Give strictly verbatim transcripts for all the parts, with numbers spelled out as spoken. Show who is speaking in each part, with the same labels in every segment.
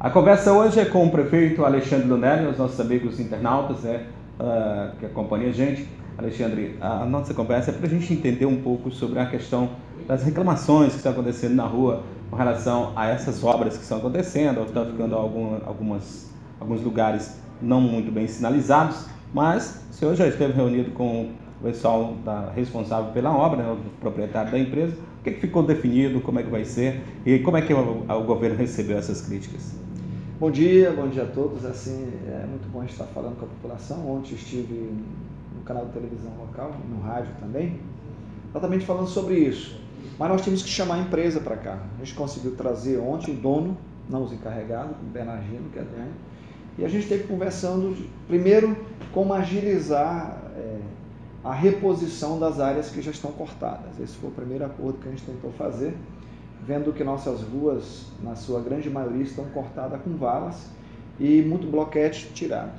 Speaker 1: A conversa hoje é com o prefeito Alexandre Lunelli, os nossos amigos internautas, né, uh, que acompanham a gente. Alexandre, a nossa conversa é para a gente entender um pouco sobre a questão das reclamações que estão acontecendo na rua com relação a essas obras que estão acontecendo, ou estão ficando algum, algumas, alguns lugares não muito bem sinalizados, mas o senhor já esteve reunido com o pessoal da, responsável pela obra, né, o proprietário da empresa. O que, que ficou definido, como é que vai ser e como é que o, o governo recebeu essas críticas?
Speaker 2: Bom dia, bom dia a todos. Assim, é muito bom estar falando com a população. Ontem estive no canal de televisão local, no rádio também, exatamente falando sobre isso. Mas nós tínhamos que chamar a empresa para cá. A gente conseguiu trazer ontem o dono, não os encarregados, o Bernardino, que é dono, e a gente esteve conversando, primeiro, como agilizar é, a reposição das áreas que já estão cortadas. Esse foi o primeiro acordo que a gente tentou fazer, vendo que nossas ruas, na sua grande maioria, estão cortadas com valas e muito bloquete tirado.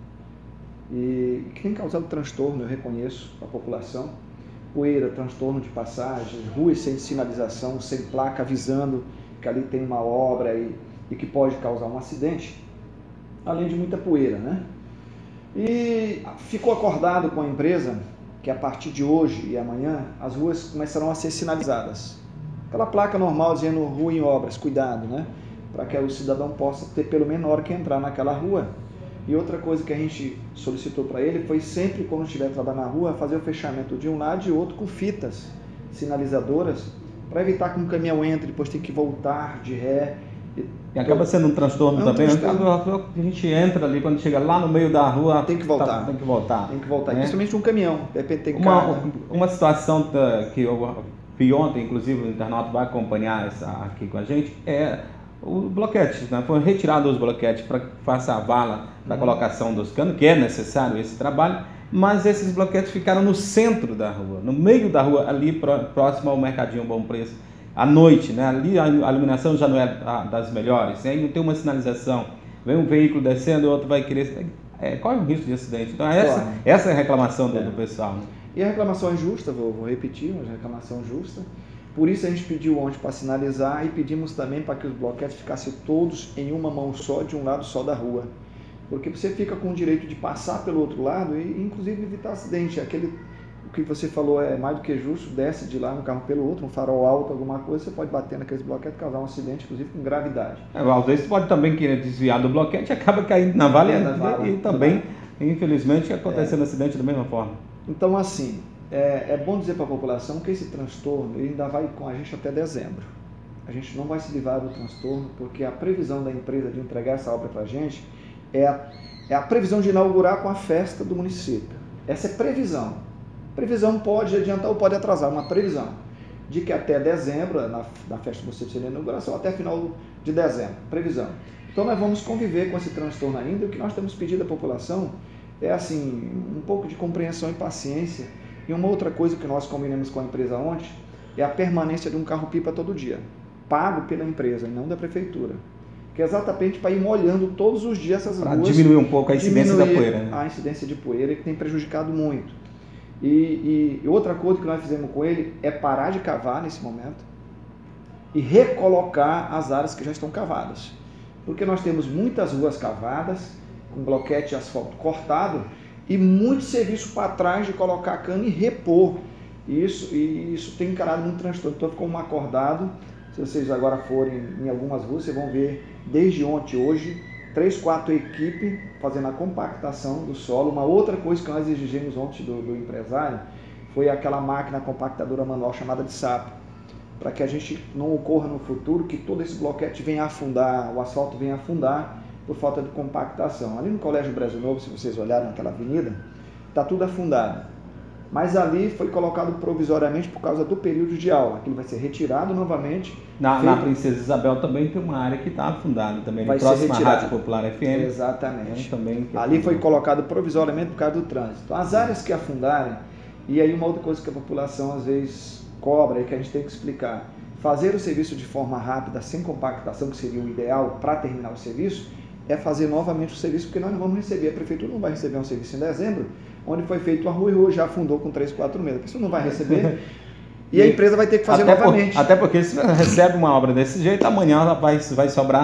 Speaker 2: E que tem causado transtorno, eu reconheço, para a população. Poeira, transtorno de passagem, ruas sem sinalização, sem placa avisando que ali tem uma obra e, e que pode causar um acidente, além de muita poeira, né? E ficou acordado com a empresa que a partir de hoje e amanhã as ruas começarão a ser sinalizadas. Aquela placa normal dizendo rua em obras, cuidado, né? Para que o cidadão possa ter pelo menos na hora que entrar naquela rua. E outra coisa que a gente solicitou para ele foi sempre, quando estiver trabalhando na rua, fazer o fechamento de um lado e outro com fitas sinalizadoras, para evitar que um caminhão entre, depois tem que voltar de ré.
Speaker 1: E acaba sendo um transtorno é um também. Transtorno. A gente entra ali, quando chega lá no meio da rua,
Speaker 2: tem que voltar.
Speaker 1: Tá, tem que voltar.
Speaker 2: Tem que voltar,
Speaker 1: né?
Speaker 2: Principalmente um caminhão. De repente tem
Speaker 1: uma,
Speaker 2: carga.
Speaker 1: uma situação que eu vi ontem, inclusive o internauta vai acompanhar essa aqui com a gente, é o bloquete, né? Foi retirado os bloquetes para que faça a vala da uhum. colocação dos canos, que é necessário esse trabalho, mas esses bloquetes ficaram no centro da rua, no meio da rua, ali próximo ao Mercadinho Bom Preço, à noite, né? Ali a iluminação já não é das melhores, aí não tem uma sinalização, vem um veículo descendo, o outro vai querer, é, corre o risco de acidente. Então essa, claro. essa é a reclamação do, é. do pessoal. Né?
Speaker 2: E a reclamação é justa, vou, vou repetir, mas a reclamação justa. Por isso a gente pediu ontem para sinalizar e pedimos também para que os bloquetes ficassem todos em uma mão só, de um lado só da rua. Porque você fica com o direito de passar pelo outro lado e inclusive evitar acidente. Aquele, o que você falou é mais do que justo, desce de lá um carro pelo outro, um farol alto, alguma coisa, você pode bater naqueles bloquetes e causar um acidente, inclusive com gravidade.
Speaker 1: É, às vezes você pode também querer desviar do bloquete e acaba caindo na vala é, e, e também, infelizmente, acontecendo é. acidente da mesma forma.
Speaker 2: Então, assim, É, é bom dizer para a população que esse transtorno ele ainda vai com a gente até dezembro. A gente não vai se livrar do transtorno, porque a previsão da empresa de entregar essa obra para a gente é a, é a previsão de inaugurar com a festa do município. Essa é previsão. Previsão pode adiantar ou pode atrasar, uma previsão de que até dezembro, na, na festa do município seria a inauguração, até final de dezembro. Previsão. Então nós vamos conviver com esse transtorno ainda. O que nós temos pedido à população é assim, um pouco de compreensão e paciência. E uma outra coisa que nós combinamos com a empresa ontem é a permanência de um carro-pipa todo dia, pago pela empresa e não da prefeitura, que é exatamente para ir molhando todos os dias essas ruas. Para
Speaker 1: diminuir um pouco a incidência da poeira. Né?
Speaker 2: A incidência de poeira, que tem prejudicado muito. E, e outra coisa que nós fizemos com ele é parar de cavar nesse momento e recolocar as áreas que já estão cavadas. Porque nós temos muitas ruas cavadas, com bloquete de asfalto cortado, e muito serviço para trás de colocar a cana e repor. E isso, e isso tem encarado muito transtorno. Então ficou um acordado. Se vocês agora forem em algumas ruas, vocês vão ver desde ontem, hoje, três, quatro equipes fazendo a compactação do solo. Uma outra coisa que nós exigimos ontem do, do empresário foi aquela máquina compactadora manual chamada de sapo, para que a gente não ocorra no futuro que todo esse bloquete venha afundar, o asfalto venha afundar, por falta de compactação. Ali no Colégio Brasil Novo, se vocês olharem naquela avenida, está tudo afundado. Mas ali foi colocado provisoriamente por causa do período de aula. Aquilo vai ser retirado novamente.
Speaker 1: Na, na Princesa Isabel também tem uma área que está afundada, também vai próxima à Rádio Popular F M.
Speaker 2: Exatamente.
Speaker 1: Então, também
Speaker 2: ali foi colocado provisoriamente por causa do trânsito. Então, as áreas que afundarem, e aí uma outra coisa que a população às vezes cobra e que a gente tem que explicar, fazer o serviço de forma rápida, sem compactação, que seria o ideal para terminar o serviço, é fazer novamente o serviço, porque nós não vamos receber, a prefeitura não vai receber um serviço em dezembro, onde foi feito a rua e a rua já afundou com três, quatro meses, porque isso não vai receber, e a empresa vai ter que fazer
Speaker 1: até
Speaker 2: novamente.
Speaker 1: Por, até porque se recebe uma obra desse jeito, amanhã ela vai, vai sobrar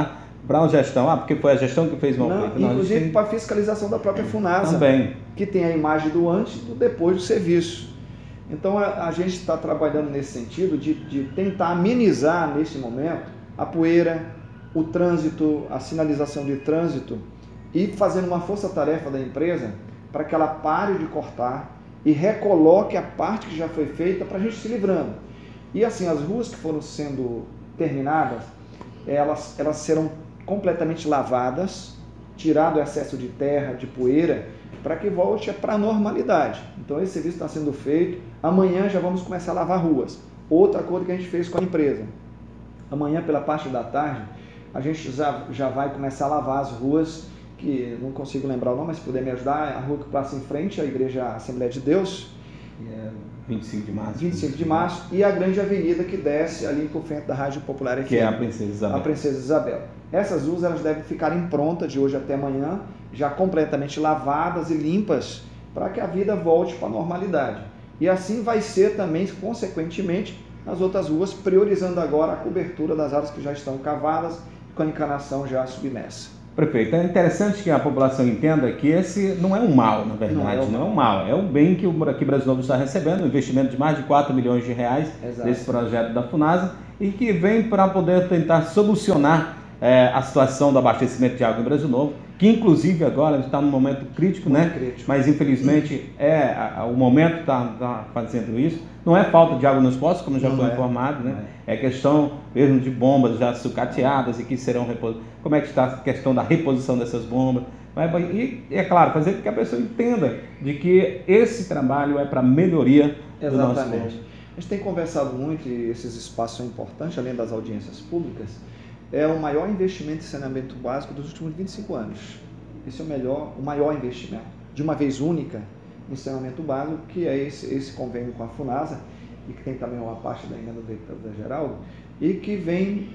Speaker 1: para a gestão, ah, porque foi a gestão que fez mal
Speaker 2: Não,
Speaker 1: feito. Não,
Speaker 2: inclusive
Speaker 1: tem...
Speaker 2: para a fiscalização da própria Funasa,
Speaker 1: também,
Speaker 2: que tem a imagem do antes e do depois do serviço. Então a, a gente está trabalhando nesse sentido de, de tentar amenizar nesse momento a poeira, o trânsito, a sinalização de trânsito e fazendo uma força-tarefa da empresa para que ela pare de cortar e recoloque a parte que já foi feita para a gente se livrando. E assim, as ruas que foram sendo terminadas, elas, elas serão completamente lavadas, tirado o excesso de terra, de poeira, para que volte para a normalidade. Então esse serviço está sendo feito. Amanhã já vamos começar a lavar ruas. Outra coisa que a gente fez com a empresa. Amanhã, pela parte da tarde, a gente já, já vai começar a lavar as ruas, que não consigo lembrar o nome, mas se puder me ajudar, a rua que passa em frente à Igreja Assembleia de Deus.
Speaker 1: é vinte e cinco de março.
Speaker 2: vinte e cinco de março, e a grande avenida que desce ali por frente da Rádio Popular F M.
Speaker 1: Que é a Princesa Isabel.
Speaker 2: A Princesa Isabel. Essas ruas elas devem ficar em pronta de hoje até amanhã, já completamente lavadas e limpas, para que a vida volte para a normalidade. E assim vai ser também, consequentemente, nas outras ruas, priorizando agora a cobertura das áreas que já estão cavadas, com a encanação já submersa.
Speaker 1: Prefeito, é interessante que a população entenda que esse não é um mal, na verdade, não é, não é um mal, é um bem que o aqui Brasil Novo está recebendo, um investimento de mais de quatro milhões de reais. Exato. Desse projeto da Funasa, e que vem para poder tentar solucionar é, a situação do abastecimento de água em Brasil Novo, que inclusive agora está num momento crítico, Muito né? Crítico. Mas infelizmente é a, a, o momento está tá fazendo isso. Não é falta de água nos poços, como já não foi é. informado, né? É. é questão mesmo de bombas já sucateadas e que serão reposicionadas. Como é que está a questão da reposição dessas bombas? E, é claro, fazer com que a pessoa entenda de que esse trabalho é para melhoria do nosso povo.
Speaker 2: Exatamente. A gente tem conversado muito, e esses espaços são importantes, além das audiências públicas, é o maior investimento em saneamento básico dos últimos vinte e cinco anos. Esse é o, melhor, o maior investimento, de uma vez única, em saneamento básico, que é esse, esse convênio com a Funasa, e que tem também uma parte da emenda do da Geraldo, e que vem,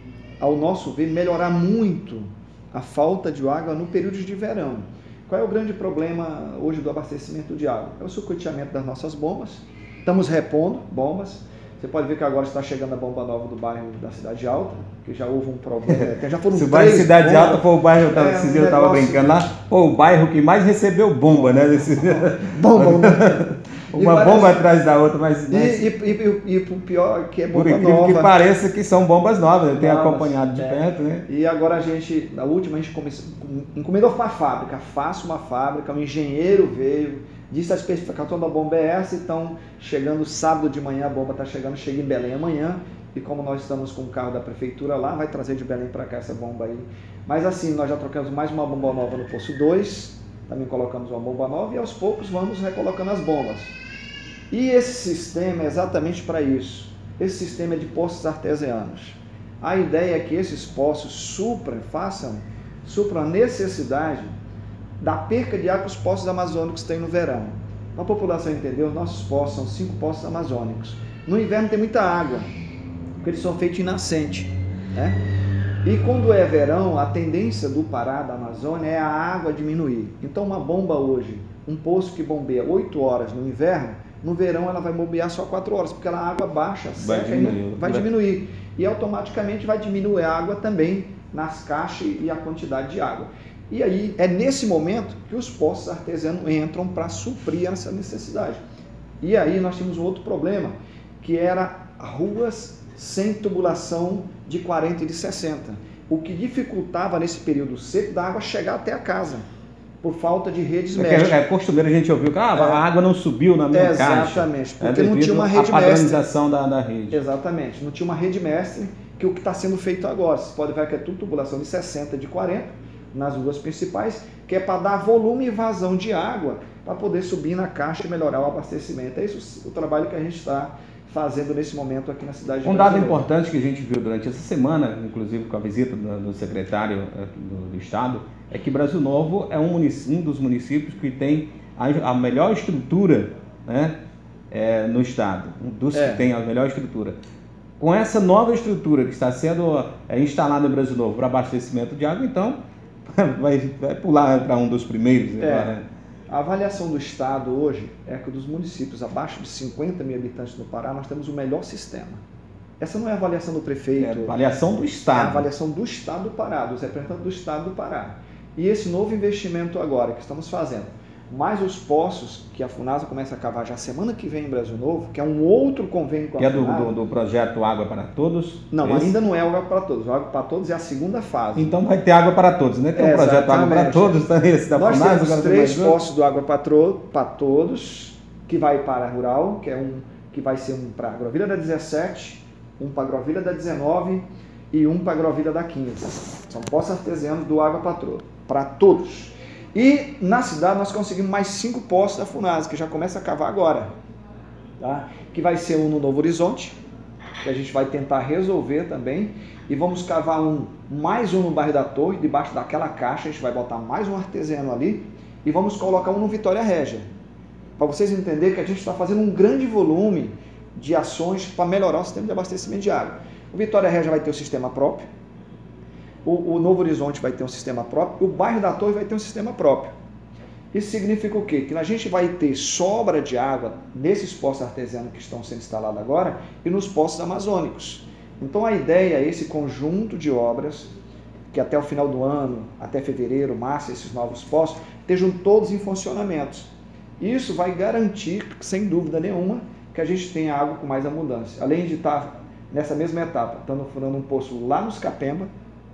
Speaker 2: ao nosso ver, melhorar muito a falta de água no período de verão. Qual é o grande problema hoje do abastecimento de água? É o sucateamento das nossas bombas. Estamos repondo bombas. Você pode ver que agora está chegando a bomba nova do bairro da Cidade Alta, que já houve um problema. Já foram
Speaker 1: Se o bairro Cidade bombas. Alta foi o bairro, eu tava, é, um eu estava brincando lá, foi o bairro que mais recebeu bomba, né? Desse...
Speaker 2: Bomba, né?
Speaker 1: Uma
Speaker 2: parece...
Speaker 1: bomba atrás da outra, mas...
Speaker 2: E, e, e, e, e o pior que é bomba
Speaker 1: Por incrível
Speaker 2: nova.
Speaker 1: que pareça que são bombas novas, eu tenho
Speaker 2: novas,
Speaker 1: acompanhado de
Speaker 2: é.
Speaker 1: perto, né?
Speaker 2: E agora a gente, na última, a gente começou, encomendou para a fábrica, faça uma fábrica, um engenheiro veio, disse a especificação da bomba é essa, então chegando sábado de manhã, a bomba está chegando, chega em Belém amanhã, e como nós estamos com o carro da prefeitura lá, vai trazer de Belém para cá essa bomba aí. Mas assim, nós já trocamos mais uma bomba nova no Poço dois, também colocamos uma bomba nova, e aos poucos vamos recolocando as bombas. E esse sistema é exatamente para isso. Esse sistema é de poços artesianos. A ideia é que esses poços supram, façam, supram a necessidade da perca de água que os poços amazônicos têm no verão. Para a população entender, os nossos poços são cinco poços amazônicos. No inverno tem muita água, porque eles são feitos em nascente, né? E quando é verão, a tendência do Pará, da Amazônia, é a água diminuir. Então uma bomba hoje, um poço que bombeia oito horas no inverno, no verão ela vai bombear só quatro horas, porque a água baixa,
Speaker 1: vai
Speaker 2: seca,
Speaker 1: diminuir.
Speaker 2: vai diminuir. E automaticamente vai diminuir a água também nas caixas e a quantidade de água. E aí é nesse momento que os poços artesianos entram para suprir essa necessidade. E aí nós tínhamos um outro problema, que era ruas sem tubulação de quarenta e de sessenta, o que dificultava nesse período seco da água chegar até a casa, por falta de redes
Speaker 1: é
Speaker 2: mestres.
Speaker 1: É costumeiro a gente ouviu que ah, é, a água não subiu na minha
Speaker 2: exatamente,
Speaker 1: caixa.
Speaker 2: Exatamente, porque é não tinha uma rede mestre. A
Speaker 1: padronização da, da rede.
Speaker 2: Exatamente, não tinha uma rede mestre, que o que está sendo feito agora. Você pode ver que é tudo tubulação de sessenta, de quarenta, nas ruas principais, que é para dar volume e vazão de água, para poder subir na caixa e melhorar o abastecimento. É isso o trabalho que a gente está fazendo nesse momento aqui na cidade de
Speaker 1: Um dado importante que a gente viu durante essa semana, inclusive com a visita do, do secretário do, do Estado, é que Brasil Novo é um, um dos municípios que tem a, a melhor estrutura, né, é, no Estado, um dos é. que tem a melhor estrutura. Com essa nova estrutura que está sendo é, instalada em Brasil Novo para abastecimento de água, então vai, vai pular para um dos primeiros.
Speaker 2: É.
Speaker 1: Agora.
Speaker 2: A avaliação do Estado hoje é que dos municípios abaixo de cinquenta mil habitantes no Pará, nós temos o melhor sistema. Essa não é a avaliação do prefeito.
Speaker 1: É a avaliação do Estado.
Speaker 2: É a avaliação do Estado do Pará, dos representantes do Estado do Pará. E esse novo investimento agora que estamos fazendo, mais os poços que a Funasa começa a cavar já semana que vem em Brasil Novo, que é um outro convênio com a
Speaker 1: Que é
Speaker 2: Funasa.
Speaker 1: do, do, do projeto Água para Todos?
Speaker 2: Não,
Speaker 1: esse?
Speaker 2: ainda não é Água para Todos. O Água para Todos é a segunda fase.
Speaker 1: Então vai ter Água para Todos, né? Tem um projeto Água para Todos, tá esse da
Speaker 2: Nós
Speaker 1: Funasa,
Speaker 2: temos três poços do Água para Todos, que vai para a Rural, que é um que vai ser um para a Agrovila da dezessete, um para a Agrovila da dezenove e um para a Agrovila da quinze. São poços artesianos do Água para Todos. E na cidade nós conseguimos mais cinco poços da Funasa, que já começa a cavar agora. Tá? Que vai ser um no Novo Horizonte, que a gente vai tentar resolver também. E vamos cavar um, mais um no bairro da Torre, debaixo daquela caixa, a gente vai botar mais um artesiano ali. E vamos colocar um no Vitória Régia. Para vocês entenderem que a gente está fazendo um grande volume de ações para melhorar o sistema de abastecimento de água. O Vitória Régia vai ter o sistema próprio. O, o Novo Horizonte vai ter um sistema próprio, o bairro da Torre vai ter um sistema próprio. Isso significa o quê? Que a gente vai ter sobra de água nesses poços artesianos que estão sendo instalados agora e nos poços amazônicos. Então a ideia é esse conjunto de obras, que até o final do ano, até fevereiro, março, esses novos poços, estejam todos em funcionamento. Isso vai garantir, sem dúvida nenhuma, que a gente tenha água com mais abundância. Além de estar nessa mesma etapa, estando furando um poço lá nos Capemba,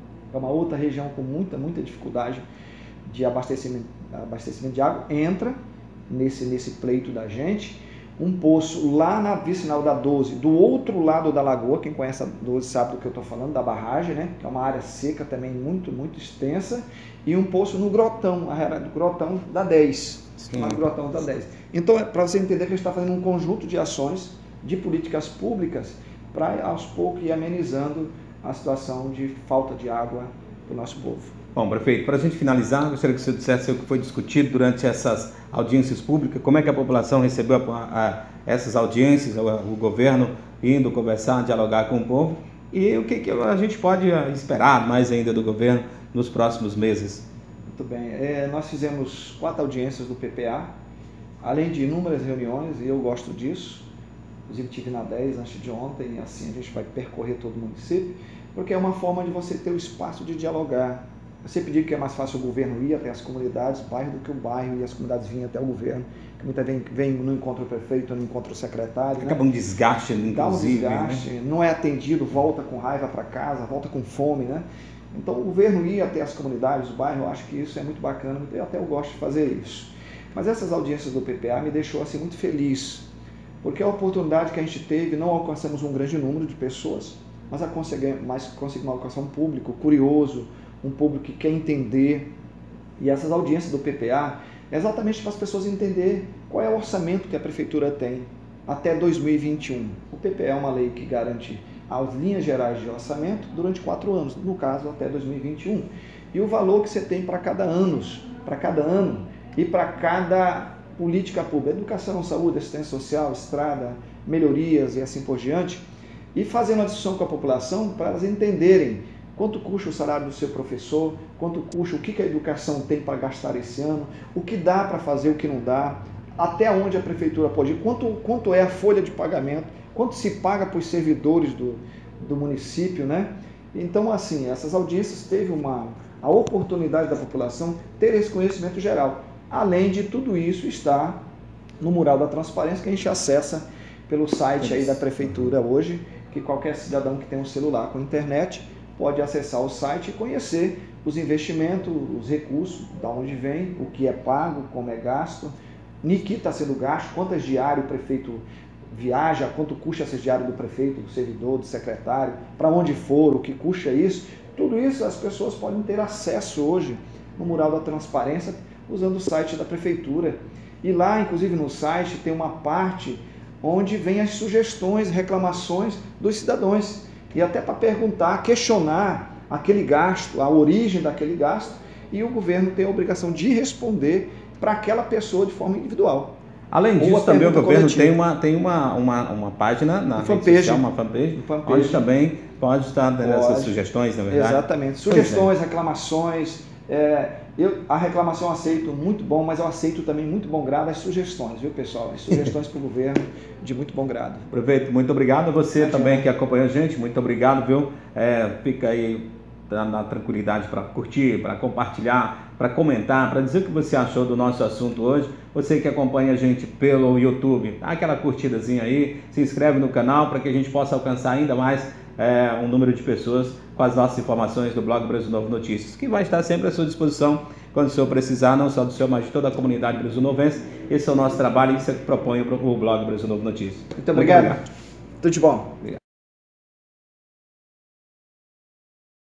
Speaker 2: é uma outra região com muita, muita dificuldade de abastecimento, abastecimento de água, entra nesse, nesse pleito da gente, um poço lá na vicinal da doze, do outro lado da lagoa, quem conhece a doze sabe do que eu estou falando, da barragem, né? Que é uma área seca também muito, muito extensa, e um poço no Grotão, a área do Grotão da dez, chamado Grotão da dez. Então, é para você entender que a gente está fazendo um conjunto de ações, de políticas públicas, para aos poucos ir amenizando a situação de falta de água para o nosso povo.
Speaker 1: Bom, prefeito, para a gente finalizar, gostaria que você dissesse o que foi discutido durante essas audiências públicas, como é que a população recebeu a, a, essas audiências, o, o governo indo conversar, dialogar com o povo, e o que, que a gente pode esperar mais ainda do governo nos próximos meses.
Speaker 2: Muito bem, é, nós fizemos quatro audiências do P P A, além de inúmeras reuniões, e eu gosto disso. Inclusive tive na dez antes de ontem, e assim a gente vai percorrer todo o município, porque é uma forma de você ter o espaço de dialogar. Eu sempre digo que é mais fácil o governo ir até as comunidades, bairro, do que o bairro e as comunidades virem até o governo, que muita vem, vem no encontro do prefeito, no encontro do secretário.
Speaker 1: Acaba
Speaker 2: né?
Speaker 1: um desgaste, inclusive.
Speaker 2: Dá um desgaste,
Speaker 1: né?
Speaker 2: Não é atendido, volta com raiva para casa, volta com fome, né? Então o governo ir até as comunidades, o bairro, eu acho que isso é muito bacana, eu até eu gosto de fazer isso. Mas essas audiências do P P A me deixou assim muito feliz, porque a oportunidade que a gente teve, não alcançamos um grande número de pessoas, mas, a conseguir, mas conseguimos alcançar um público curioso, um público que quer entender. E essas audiências do P P A é exatamente para as pessoas entenderem qual é o orçamento que a prefeitura tem até dois mil e vinte e um. O P P A é uma lei que garante as linhas gerais de orçamento durante quatro anos, no caso até dois mil e vinte e um. E o valor que você tem para cada ano, para cada ano e para cada política pública, educação, saúde, assistência social, estrada, melhorias e assim por diante, e fazendo uma discussão com a população para elas entenderem quanto custa o salário do seu professor, quanto custa, o que a educação tem para gastar esse ano, o que dá para fazer, o que não dá, até onde a prefeitura pode ir, quanto, quanto é a folha de pagamento, quanto se paga para os servidores do, do município, né? Então, assim, essas audiências teve uma, a oportunidade da população ter esse conhecimento geral. Além de tudo isso estar no mural da transparência que a gente acessa pelo site aí da prefeitura hoje, que qualquer cidadão que tem um celular com internet pode acessar o site e conhecer os investimentos, os recursos, de onde vem, o que é pago, como é gasto, em que está sendo gasto, quantas diárias o prefeito viaja, quanto custa essa diária do prefeito, do servidor, do secretário, para onde for, o que custa isso. Tudo isso as pessoas podem ter acesso hoje no mural da transparência, usando o site da prefeitura. E lá, inclusive no site, tem uma parte onde vem as sugestões, reclamações dos cidadãos. E até para perguntar, questionar aquele gasto, a origem daquele gasto, e o governo tem a obrigação de responder para aquela pessoa de forma individual.
Speaker 1: Além disso, também o governo coletiva. tem, uma, tem uma, uma, uma página na
Speaker 2: fanpage,
Speaker 1: rede social, uma fanpage,
Speaker 2: fanpage,
Speaker 1: onde também pode estar dando essas sugestões, na verdade.
Speaker 2: Exatamente. Sugestões, é. reclamações, É, eu, a reclamação eu aceito muito bom, mas eu aceito também muito bom grado as sugestões, viu, pessoal? As sugestões para o governo de muito bom grado.
Speaker 1: Prefeito, muito obrigado a você Imagina. também que acompanha a gente, muito obrigado, viu? É, fica aí na tranquilidade para curtir, para compartilhar, para comentar, para dizer o que você achou do nosso assunto hoje. Você que acompanha a gente pelo YouTube, dá aquela curtidazinha aí, se inscreve no canal para que a gente possa alcançar ainda mais é, um número de pessoas com as nossas informações do blog Brasil Novo Notícias, que vai estar sempre à sua disposição quando o senhor precisar, não só do senhor, mas de toda a comunidade brasil-novense. Esse é o nosso trabalho e isso é que propõe o blog Brasil Novo Notícias.
Speaker 2: Muito obrigado. Muito obrigado. Tudo de bom. Obrigado.